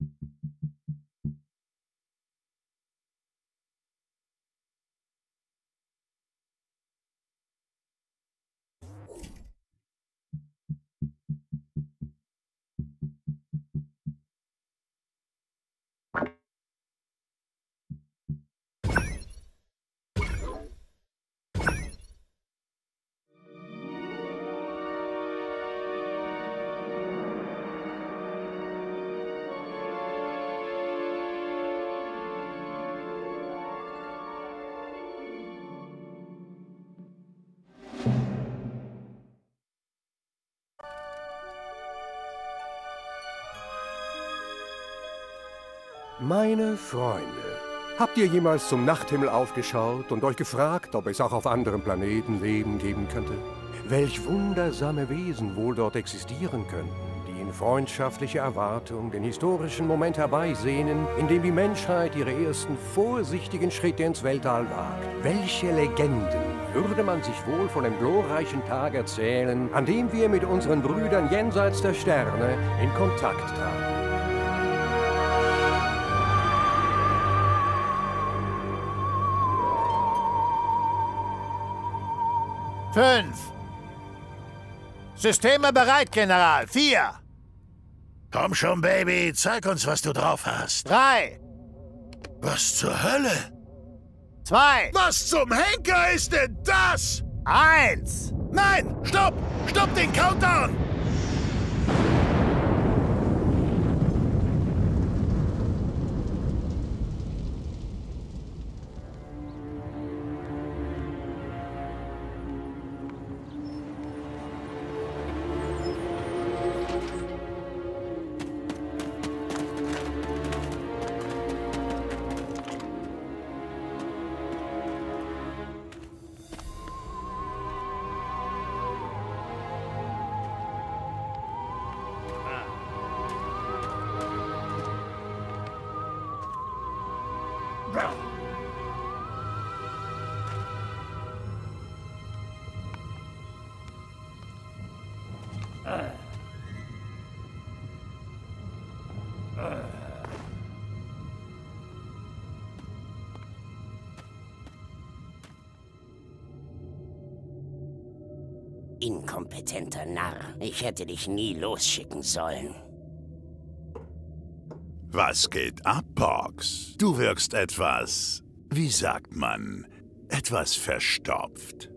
Meine Freunde, habt ihr jemals zum Nachthimmel aufgeschaut und euch gefragt, ob es auch auf anderen Planeten Leben geben könnte? Welch wundersame Wesen wohl dort existieren könnten, die in freundschaftlicher Erwartung den historischen Moment herbeisehnen, in dem die Menschheit ihre ersten vorsichtigen Schritte ins Weltall wagt. Welche Legenden würde man sich wohl von dem glorreichen Tag erzählen, an dem wir mit unseren Brüdern jenseits der Sterne in Kontakt traten? Fünf. Systeme bereit, General. 4. Komm schon, Baby. Zeig uns, was du drauf hast. 3. Was zur Hölle? 2. Was zum Henker ist denn das? 1. Nein! Stopp! Stopp den Countdown! Inkompetenter Narr. Ich hätte dich nie losschicken sollen. Was geht ab, Pox? Du wirkst etwas, wie sagt man, etwas verstopft.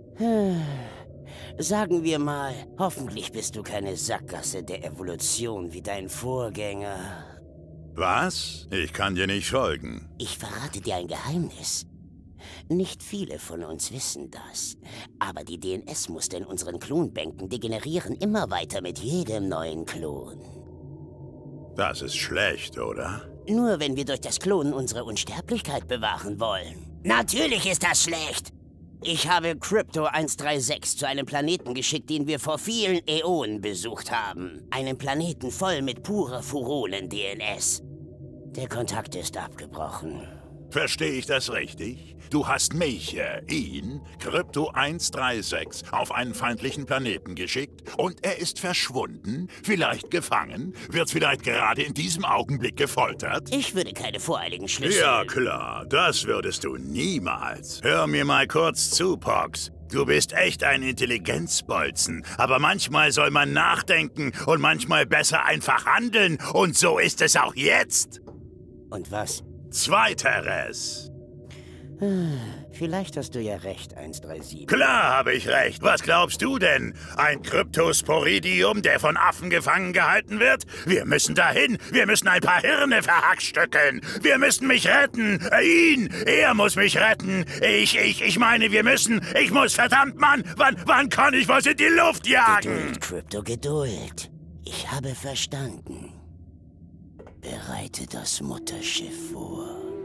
Sagen wir mal, hoffentlich bist du keine Sackgasse der Evolution wie dein Vorgänger. Was? Ich kann dir nicht folgen. Ich verrate dir ein Geheimnis. Nicht viele von uns wissen das, aber die DNS-Muster in unseren Klonbänken degenerieren immer weiter mit jedem neuen Klon. Das ist schlecht, oder? Nur wenn wir durch das Klonen unsere Unsterblichkeit bewahren wollen. Natürlich ist das schlecht! Ich habe Crypto 136 zu einem Planeten geschickt, den wir vor vielen Äonen besucht haben. Einen Planeten voll mit purer Furonen-DNS. Der Kontakt ist abgebrochen. Verstehe ich das richtig? Du hast mich, ihn, Crypto 136, auf einen feindlichen Planeten geschickt und er ist verschwunden, vielleicht gefangen, wird vielleicht gerade in diesem Augenblick gefoltert? Ich würde keine voreiligen Schlüsse... Ja, klar, das würdest du niemals. Hör mir mal kurz zu, Pox. Du bist echt ein Intelligenzbolzen, aber manchmal soll man nachdenken und manchmal besser einfach handeln und so ist es auch jetzt. Und was? Zweiteres. Vielleicht hast du ja recht, 137. Klar habe ich recht. Was glaubst du denn? Ein Kryptosporidium, der von Affen gefangen gehalten wird? Wir müssen dahin. Wir müssen ein paar Hirne verhackstückeln. Wir müssen mich retten. Ihn. Er muss mich retten. Ich meine, wir müssen. Ich muss, verdammt, Mann. Wann kann ich was in die Luft jagen? Geduld, Crypto, Geduld. Ich habe verstanden. Bereite das Mutterschiff vor.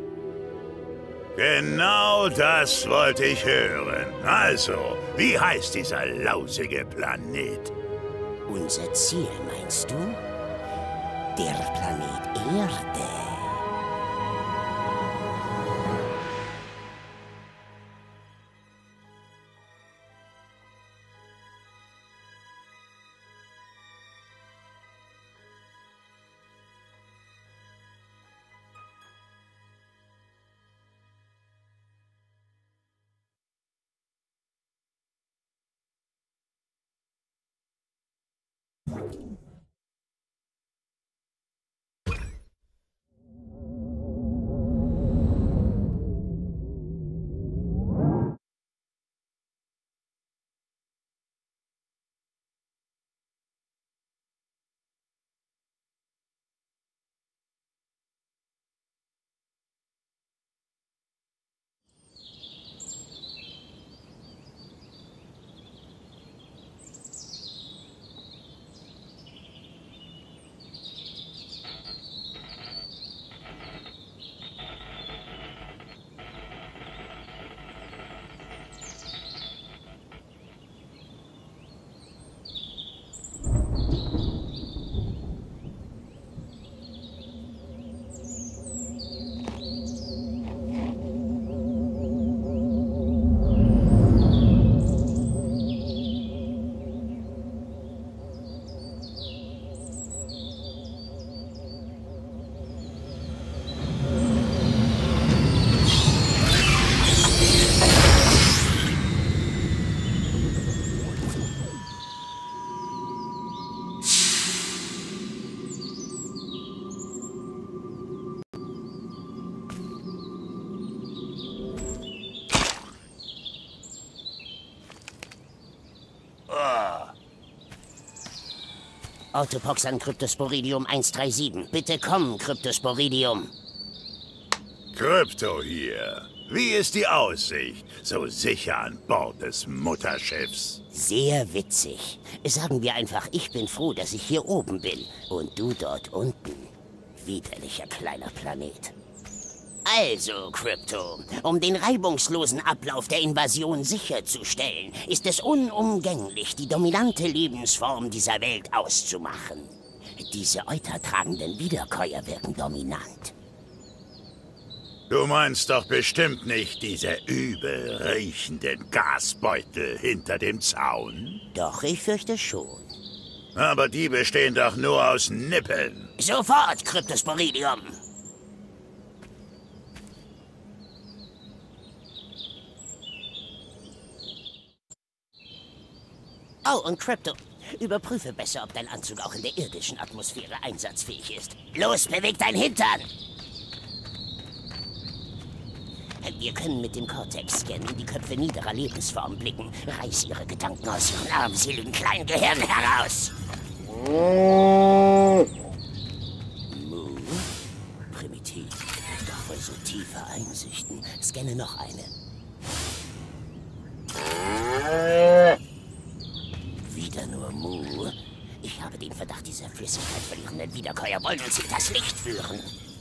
Genau das wollte ich hören. Also, wie heißt dieser lausige Planet? Unser Ziel, meinst du? Der Planet Erde. Autopox an Kryptosporidium 137. Bitte kommen, Kryptosporidium. Krypto hier. Wie ist die Aussicht? So sicher an Bord des Mutterschiffs. Sehr witzig. Sagen wir einfach, ich bin froh, dass ich hier oben bin. Und du dort unten. Widerlicher kleiner Planet. Also, Krypto, um den reibungslosen Ablauf der Invasion sicherzustellen, ist es unumgänglich, die dominante Lebensform dieser Welt auszumachen. Diese eutertragenden Wiederkäuer wirken dominant. Du meinst doch bestimmt nicht diese übel riechenden Gasbeutel hinter dem Zaun? Doch, ich fürchte schon. Aber die bestehen doch nur aus Nippeln. Sofort, Kryptosporidium! Oh, und Krypto, überprüfe besser, ob dein Anzug auch in der irdischen Atmosphäre einsatzfähig ist. Los, beweg dein Hintern! Wir können mit dem Cortex-Scan in die Köpfe niederer Lebensformen blicken. Reiß ihre Gedanken aus ihren armseligen kleinen Gehirnen heraus. Mu? Primitiv. Doch wohl so tiefe Einsichten. Scanne noch eine. Wieder nur Mu. Ich habe den Verdacht, diese Flüssigkeit verlierenden Wiederkäuer wollen uns hinters Licht führen.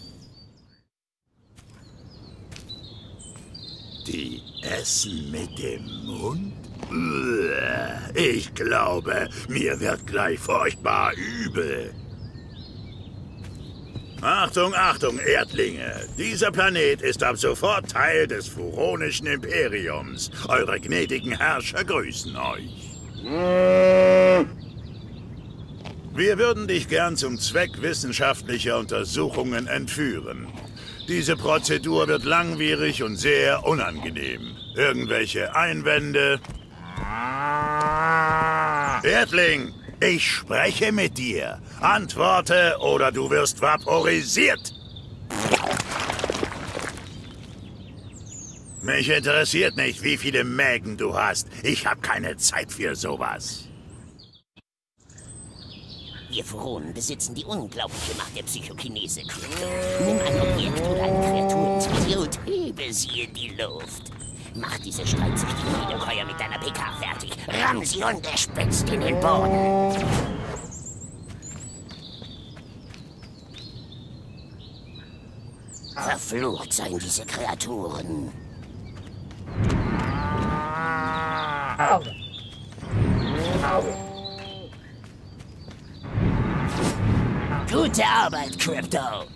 Die essen mit dem Mund? Ich glaube, mir wird gleich furchtbar übel. Achtung, Achtung, Erdlinge! Dieser Planet ist ab sofort Teil des Furonischen Imperiums. Eure gnädigen Herrscher grüßen euch. Wir würden dich gern zum Zweck wissenschaftlicher Untersuchungen entführen. Diese Prozedur wird langwierig und sehr unangenehm. Irgendwelche Einwände? Erdling, ich spreche mit dir. Antworte oder du wirst vaporisiert. Mich interessiert nicht, wie viele Mägen du hast. Ich habe keine Zeit für sowas. Wir Furonen besitzen die unglaubliche Macht der Psychokinese. Nimm ein Objekt oder eine Kreatur ins Visier und hebe sie in die Luft. Mach diese streitsüchtigen Wiederkäuer mit deiner PK fertig. Ramm sie ungespitzt in den Boden. Verflucht seien diese Kreaturen. Gute Arbeit, Krypto.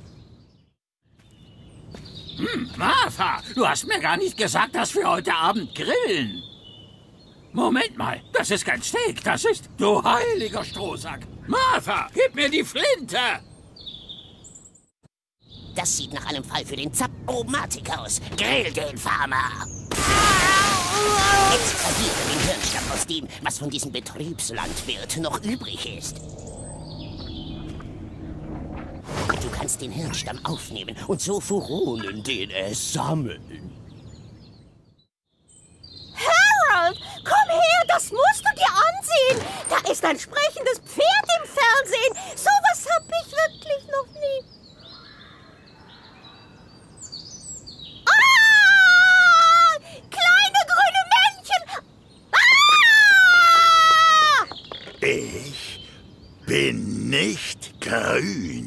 Martha, du hast mir gar nicht gesagt, dass wir heute Abend grillen. Moment mal, das ist kein Steak, das ist... Du heiliger Strohsack. Martha, gib mir die Flinte. Das sieht nach einem Fall für den Zap-O-Matic aus. Grill den Farmer. Extrahiere den Hirnstamm aus dem, was von diesem Betriebslandwirt noch übrig ist. Du kannst den Hirnstamm aufnehmen und so Furonen-DNS sammeln. Harold, komm her, das musst du dir ansehen. Da ist ein sprechendes Pferd im Fernsehen. Sowas hab ich wirklich noch nie. Ah! Kleine grüne Männchen! Ah! Ich bin nicht grün.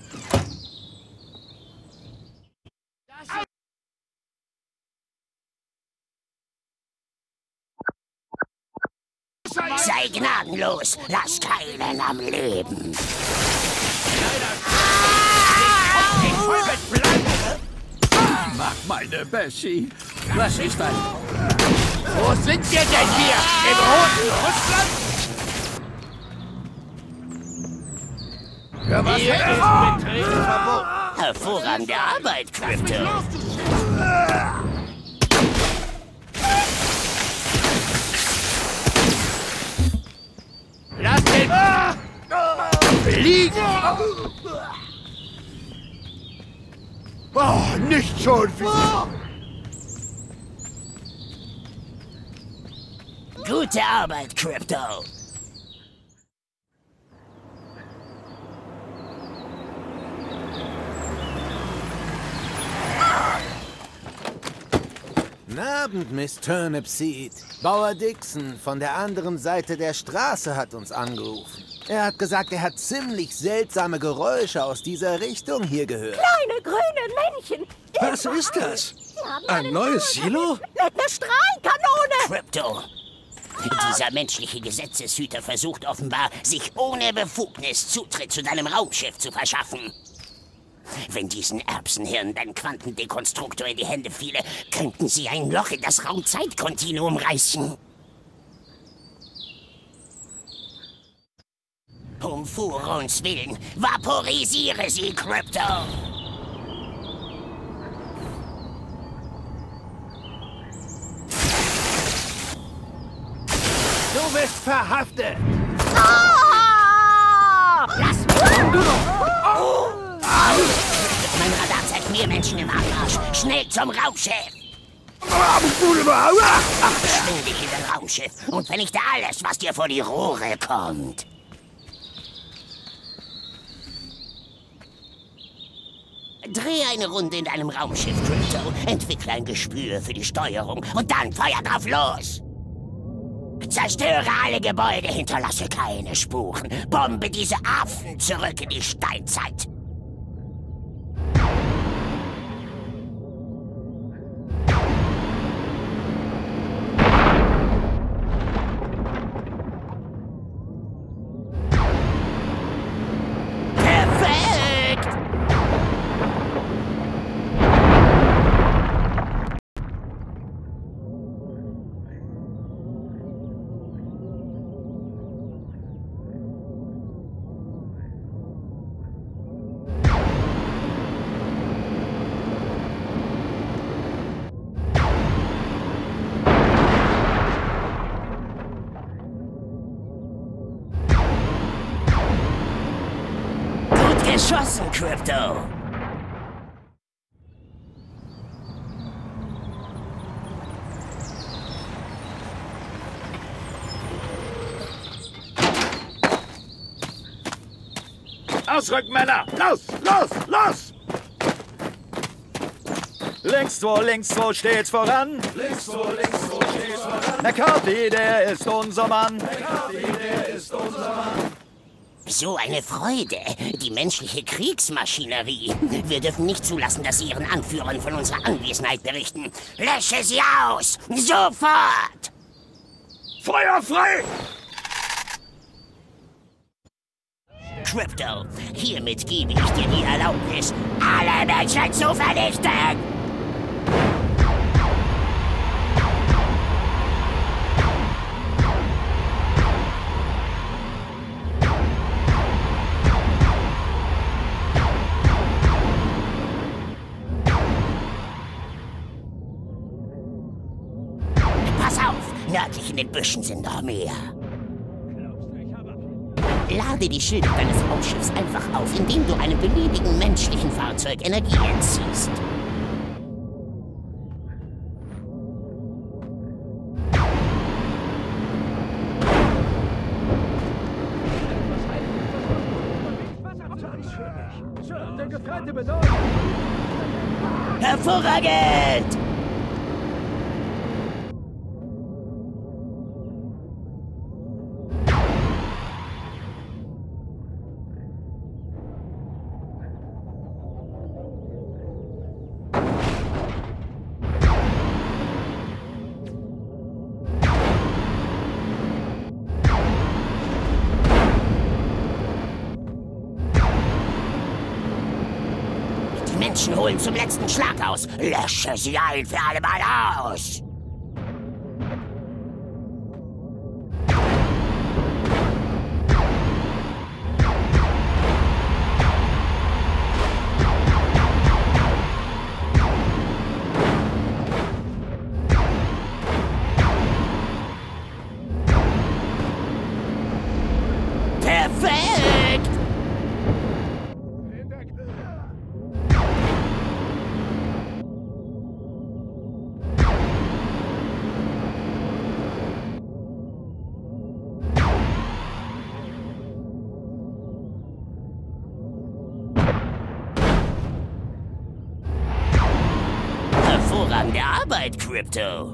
Sei gnadenlos, lass keinen am Leben. Mag meine Bessie. Was ist das? Wo sind wir denn hier? Im roten Russland? Für was hier ist Betreten verboten. Hervorragende Arbeit, Krypto. Lass den fliegen! Oh, nicht schon wieder! Gute Arbeit, Krypto. Guten Abend, Miss Turnipseed. Bauer Dixon von der anderen Seite der Straße hat uns angerufen. Er hat gesagt, er hat ziemlich seltsame Geräusche aus dieser Richtung hier gehört. Kleine grüne Männchen. Was ist das? Sie haben Ein einen neues Silo? Mit einer Strahlkanone. Krypto. Dieser menschliche Gesetzeshüter versucht offenbar, sich ohne Befugnis Zutritt zu deinem Raumschiff zu verschaffen. Wenn diesen Erbsenhirn dein Quantendekonstruktor in die Hände fiele, könnten sie ein Loch in das Raumzeitkontinuum reißen. Um Furons Willen, vaporisiere sie, Krypto! Du bist verhaftet! Ah! Lass mich! Mein Radar zeigt mir Menschen im Anmarsch. Schnell zum Raumschiff! Schwing dich in dein Raumschiff und vernichte alles, was dir vor die Rohre kommt. Dreh eine Runde in deinem Raumschiff, Krypto. Entwickle ein Gespür für die Steuerung und dann feuer drauf los! Zerstöre alle Gebäude, hinterlasse keine Spuren. Bombe diese Affen zurück in die Steinzeit. Perfekt! Geschossen, Krypto! Ausrücken, Männer! Los, los, los! Links 2 stets voran. Links 2 stets voran. McCarthy, der ist unser Mann. McCarthy, der ist unser Mann. So eine Freude, die menschliche Kriegsmaschinerie. Wir dürfen nicht zulassen, dass sie ihren Anführern von unserer Anwesenheit berichten. Lösche sie aus! Sofort! Feuer frei! Krypto, hiermit gebe ich dir die Erlaubnis, alle Menschen zu vernichten! nördlich in den Büschen sind noch mehr. Lade die Schilde deines Raumschiffs einfach auf, indem du einem beliebigen menschlichen Fahrzeug Energie entziehst. Hervorragend! Die Menschen holen zum letzten Schlag aus. Lösche sie ein für alle Mal aus. Perfekt! Hervorragende Arbeit, Crypto.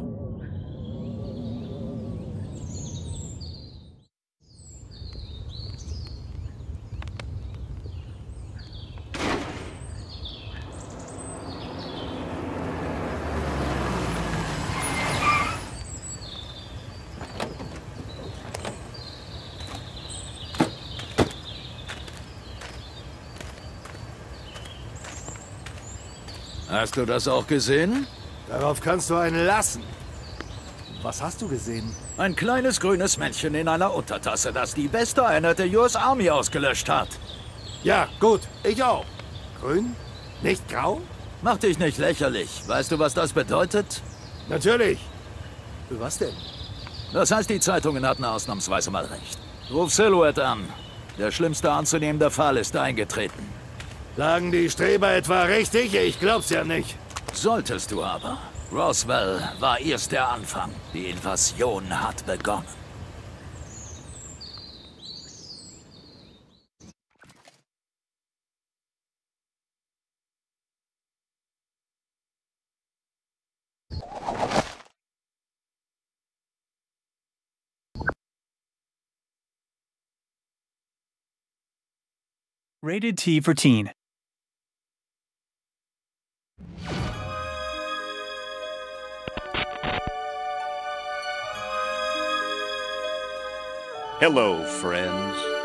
Hast du das auch gesehen? Darauf kannst du einen lassen. Was hast du gesehen? Ein kleines grünes Männchen in einer Untertasse, das die beste Einheit der US Army ausgelöscht hat. Ja, gut. Ich auch. Grün? Nicht grau? Mach dich nicht lächerlich. Weißt du, was das bedeutet? Natürlich. Was denn? Das heißt, die Zeitungen hatten ausnahmsweise mal recht. Ruf Silhouette an. Der schlimmste anzunehmende Fall ist eingetreten. Lagen die Streber etwa richtig? Ich glaub's ja nicht. Solltest du aber. Roswell war erst der Anfang. Die Invasion hat begonnen. Rated T for Teen. Hello, friends.